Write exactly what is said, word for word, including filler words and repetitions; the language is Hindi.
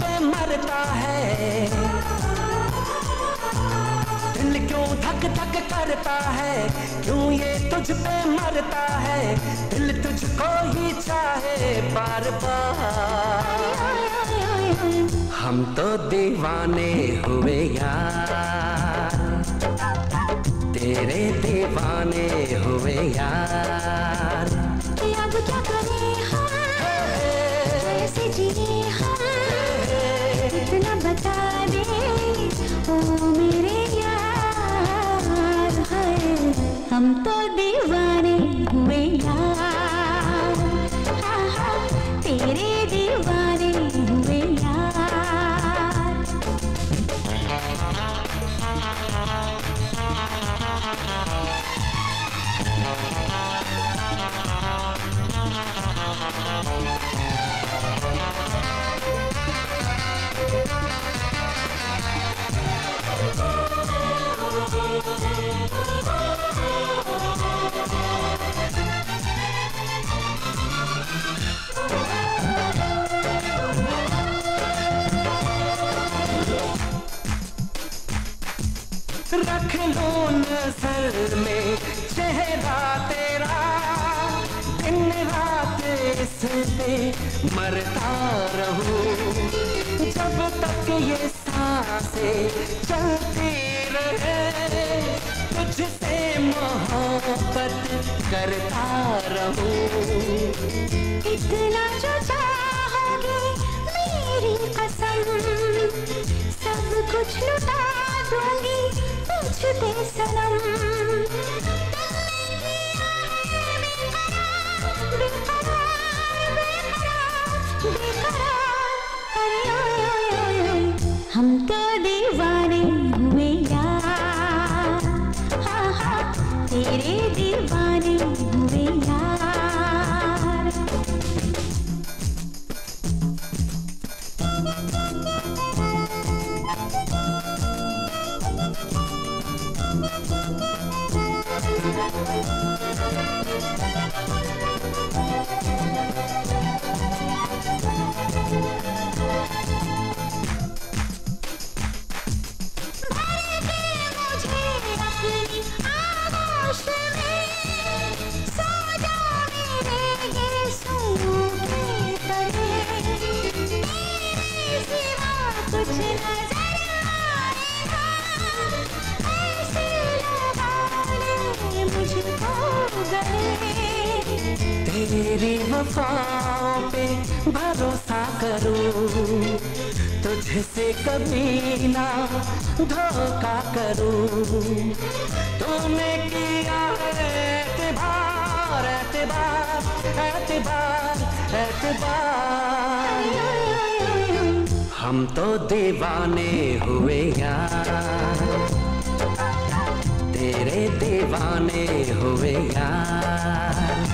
पे मरता है, दिल क्यों धक धक करता है, क्यों ये तुझ पे मरता है, दिल तुझको ही चाहे बार बार। हम तो दीवाने हुए यार, तेरे दीवाने हुए यार। अब क्या करें हम, कैसे जिए हम, इतना बता दे ओ मेरे यार। हम तो दीवाने हुए यार, हाँ हाँ तेरे दीवाने हुए यार। रख लो नजर में चेहरा तेरा, दिन रात इस पे मरता रहूं, जब तक ये सांसें चलती रहे, तुझसे मोहब्बत करता रहूं। इतना जो चाहोगे मेरी कसम, सब कुछ लुटा दूंगी तुझ पे सनम। हम तो दीवाने हुए यार, हाँ हाँ तेरे दीवाने हुए यार। तेरी वफाओं पे भरोसा करूं, तुझसे कभी ना धोखा करूं। तूने किया एतबार एतबार एतबार एतबार। हम तो दीवाने हुए यार, तेरे दीवाने हुए यार।